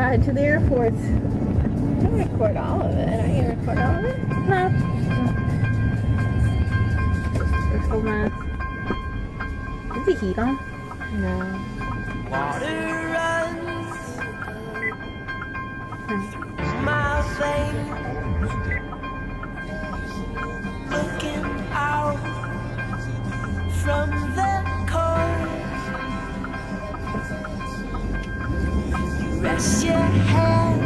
ride to the airport. Don't record all of it. Are you gonna record all of it? No. Just hold my. Is the heat on? No. Water runs miles away, looking out from the coast. You rest your head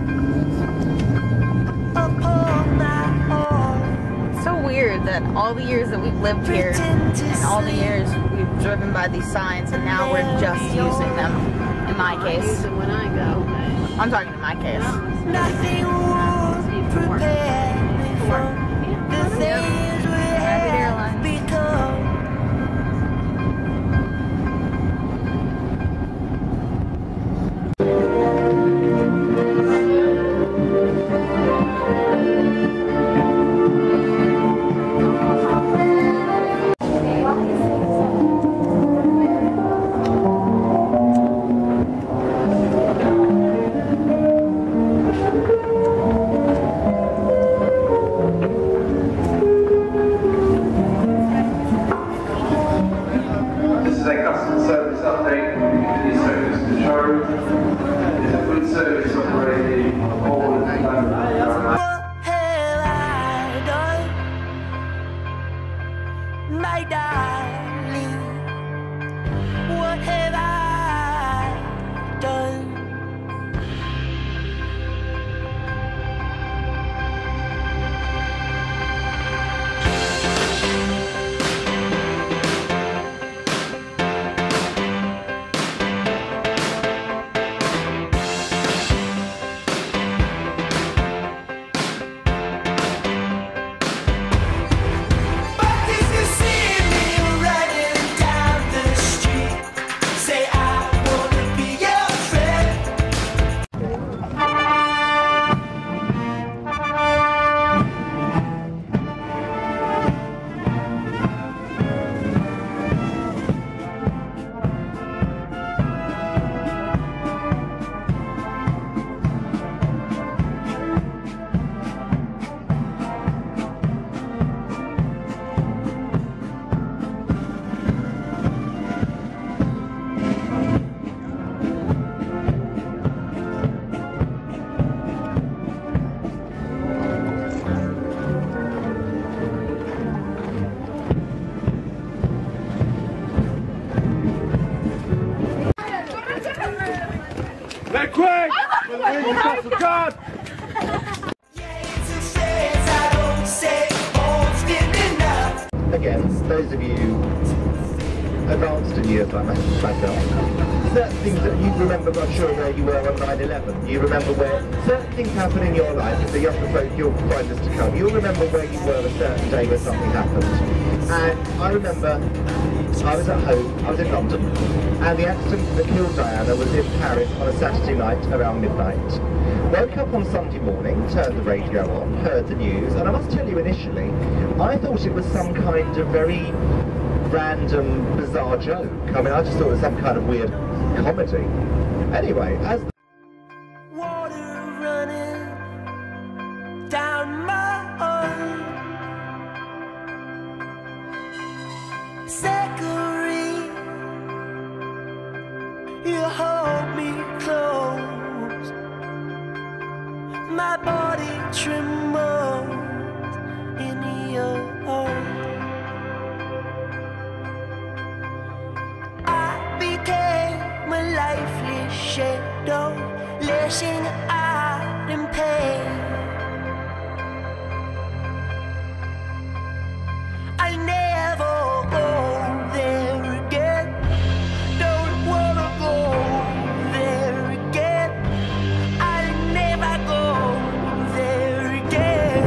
upon my arm. It's so weird that all the years that we've lived here and all the years we've driven by these signs and now we're just using them. In my case. I use them when I go. I'm talking in my case. Nothing will prepare me for the things we have become. My darling, what have I done? Lucrene! Across the card! Again, those of you advanced in years like myself, certain things that you remember, I'm sure, where you were on 9/11. You remember where certain things happen in your life, the younger folk you'll find this to come. You'll remember where you were a certain day when something happened. And I remember I was at home, I was in London, and the accident that killed Diana was in Paris on a Saturday night around midnight. Woke up on Sunday morning, turned the radio on, heard the news, and I must tell you initially, I thought it was some kind of very random, bizarre joke. I mean, I just thought it was some kind of weird comedy. Anyway, as Water running down my arm, Zachary, you hold me close, my body trembles in your arms. Became a lifeless shadow, lashing out in pain. I'll never go there again. Don't wanna go there again. I'll never go there again.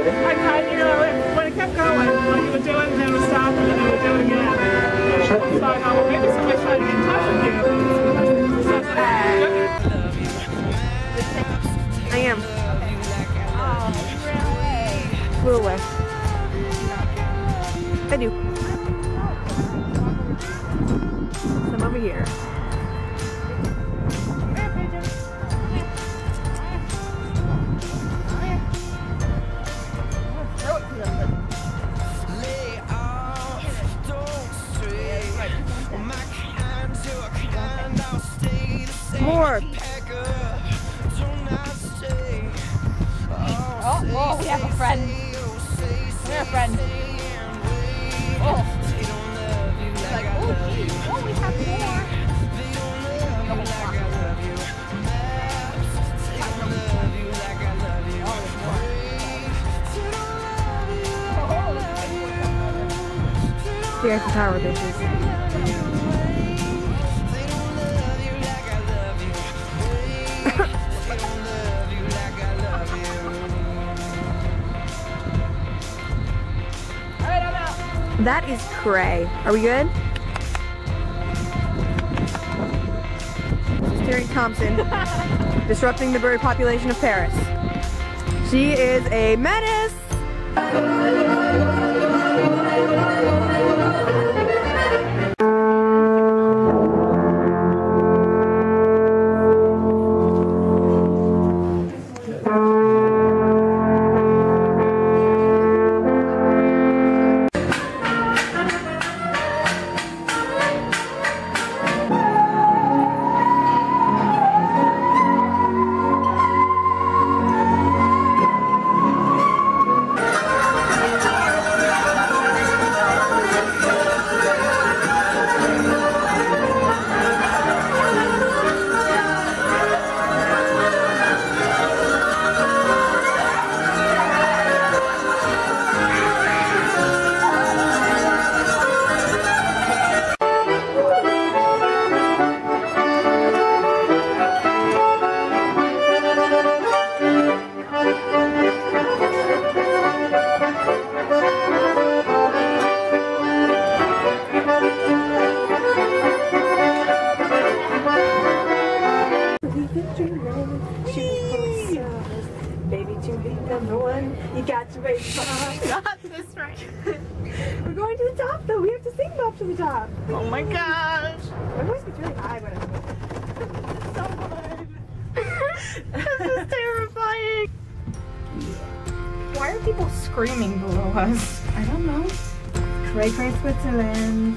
I kind of, you know, when it kept going, when you would do it and then it would stop and then it would do it again. So I thought, well, maybe somebody's trying to get in touch with you. So I said, I am. Oh, Flew away. I do. Some over here. More. oh, we have a friend. We're a friend. Oh. It's like, oh, geez. Oh, we have more. The Eiffel Tower, bitches. That is cray. Are we good? This is Terry Thompson, disrupting the bird population of Paris. She is a menace! Baby, to be number one, you got to raise Got this right. We're going to the top though. We have to sing up to the top. Oh my gosh. My voice gets really high when I'm This is terrifying. Why are people screaming below us? I don't know. Cray Cray Switzerland.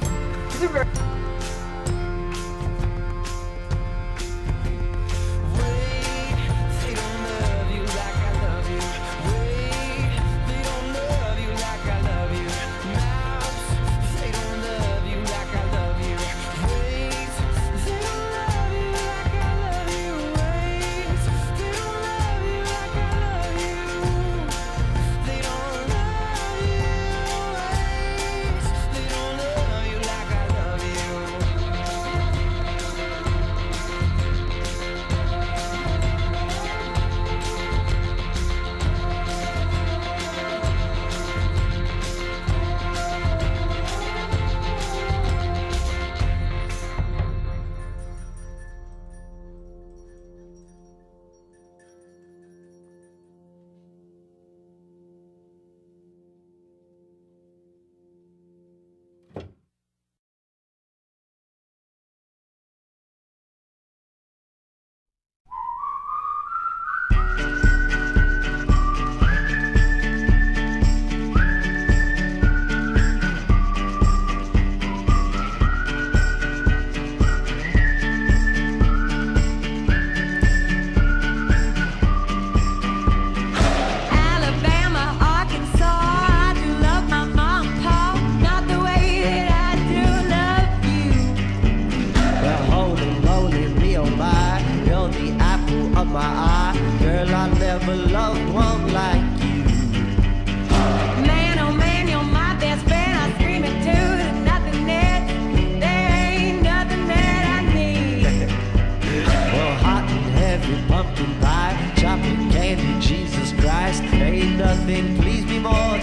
Pumpkin pie. chocolate candy, Jesus Christ. Ain't nothing please me more